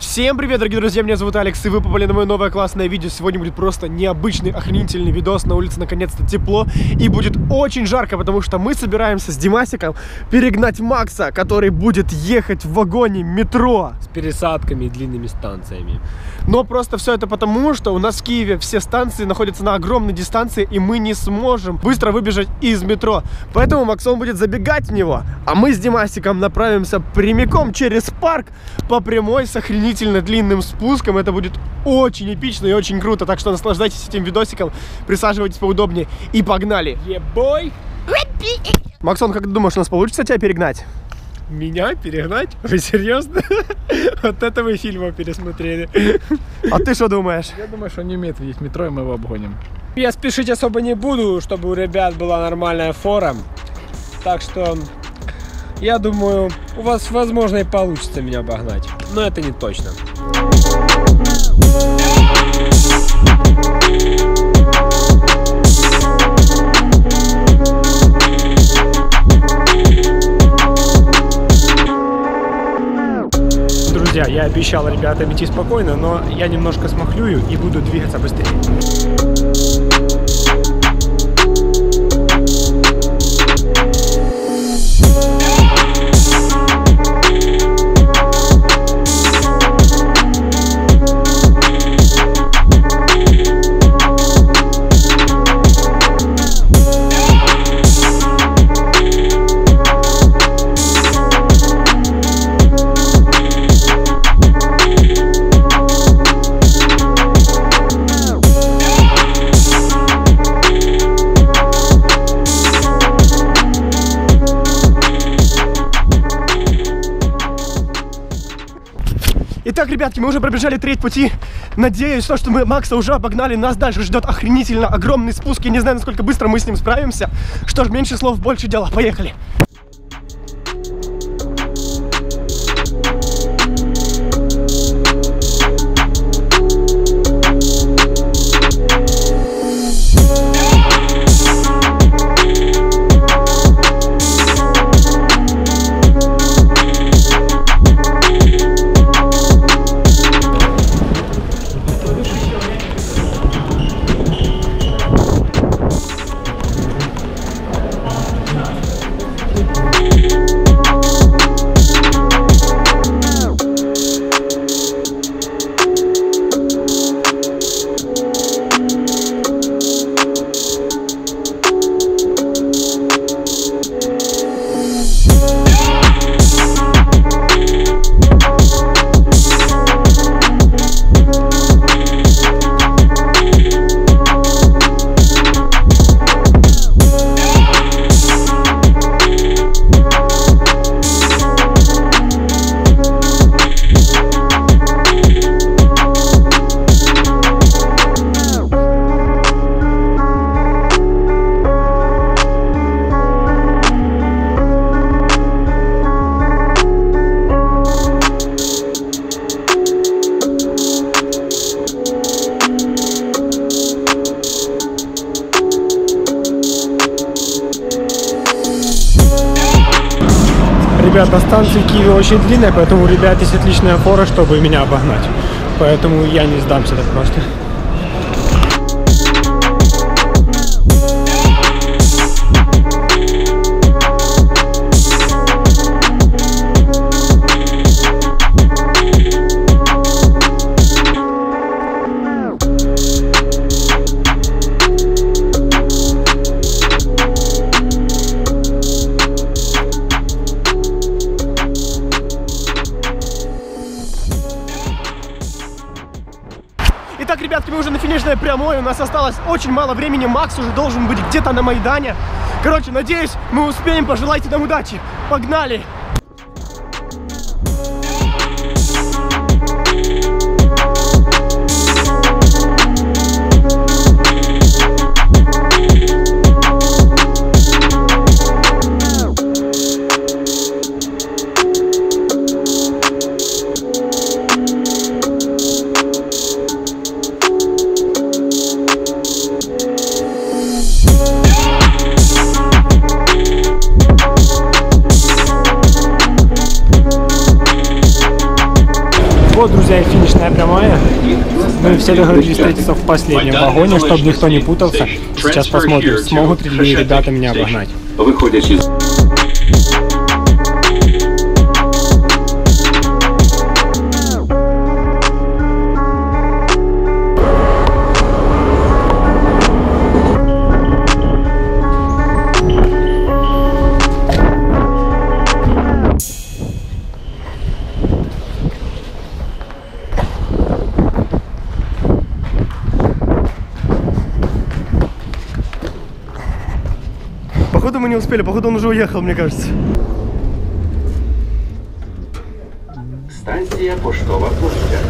Всем привет, дорогие друзья, меня зовут Алекс, и вы попали на мое новое классное видео. Сегодня будет просто необычный, охренительный видос. На улице наконец-то тепло и будет очень жарко, потому что мы собираемся с Димасиком перегнать Макса, который будет ехать в вагоне метро. С пересадками и длинными станциями. Но просто все это потому, что у нас в Киеве все станции находятся на огромной дистанции, и мы не сможем быстро выбежать из метро. Поэтому Максон будет забегать в него, а мы с Димасиком направимся прямиком через парк по прямой с охренительно длинным спуском. Это будет очень эпично и очень круто. Так что наслаждайтесь этим видосиком, присаживайтесь поудобнее и погнали. Ебой! Максон, как ты думаешь, у нас получится тебя перегнать? Меня перегнать? Вы серьезно? Вот это вы фильма пересмотрели. А ты что думаешь? Я думаю, что он не умеет видеть метро, и мы его обгоним. Я спешить особо не буду, чтобы у ребят была нормальная фора. Так что я думаю, у вас, возможно, и получится меня обогнать. Но это не точно. Друзья, я обещал ребятам идти спокойно, но я немножко смахлюю и буду двигаться быстрее. Итак, ребятки, мы уже пробежали треть пути. Надеюсь, что мы Макса уже обогнали. Нас дальше ждет охренительно огромный спуск. Я не знаю, насколько быстро мы с ним справимся. Что ж, меньше слов, больше дела. Поехали! Ребята, станция в Киеве очень длинная, поэтому у ребят есть отличная фора, чтобы меня обогнать. Поэтому я не сдамся так просто. Итак, ребятки, мы уже на финишной прямой. У нас осталось очень мало времени. Макс уже должен быть где-то на Майдане. Короче, надеюсь, мы успеем. Пожелайте нам удачи. Погнали! Вот, друзья, финишная прямая. Мы все договорились встретиться в последнем вагоне, чтобы никто не путался. Сейчас посмотрим, смогут ли ребята меня обогнать. Виходячи з Походу мы не успели, походу он уже уехал, мне кажется. станція Поштова площа.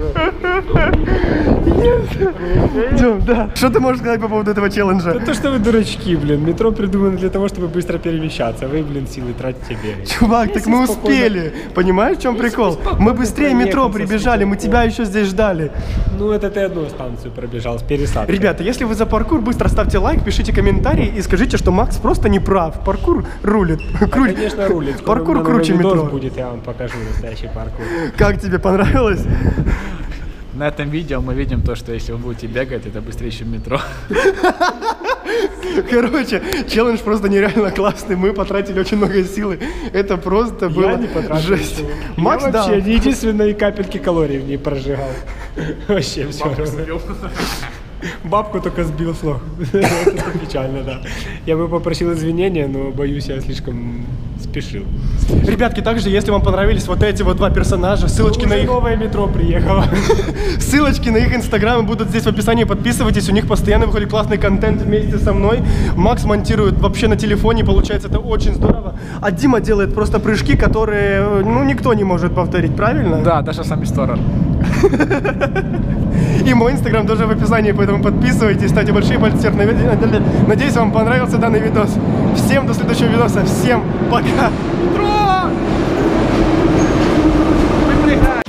Идем, да. Что ты можешь сказать по поводу этого челленджа? Да то, что вы дурачки, блин. Метро придумано для того, чтобы быстро перемещаться. Вы, блин, силы тратите бегать. Чувак, так мы успели. Понимаешь, в чем прикол? Мы быстрее метро прибежали, мы тебя еще здесь ждали. Ну, это ты одну станцию пробежал с пересадкой. Ребята, если вы за паркур, быстро ставьте лайк, пишите комментарии и скажите, что Макс просто не прав. Паркур рулит. Конечно, рулит. Скоро Паркур у меня круче новый видос метро. будет, я вам покажу настоящий паркур. Как тебе понравилось? На этом видео мы видим то, что если вы будете бегать, это быстрее, чем метро. Короче, челлендж просто нереально классный. Мы потратили очень много силы. Это просто было Я не потратил жесть. ничего. Макс, я да. вообще ни единственной капельки калорий в ней прожигал. Вообще все равно. Бабку только сбил с ног. Это печально, да. Я бы попросил извинения, но боюсь, я слишком спешил. Ребятки, также, если вам понравились вот эти вот два персонажа, ссылочки на Уже их... новое метро приехало. Ссылочки на их инстаграмы будут здесь в описании, подписывайтесь, у них постоянно выходит классный контент вместе со мной. Макс монтирует вообще на телефоне, получается это очень здорово. А Дима делает просто прыжки, которые, ну, никто не может повторить, правильно? Да, даже сам Исторар. И мой инстаграм тоже в описании, поэтому подписывайтесь, ставьте большие пальцы вверх. Надеюсь, вам понравился данный видос. Всем до следующего видоса, всем пока! Метро! Выпрыгай!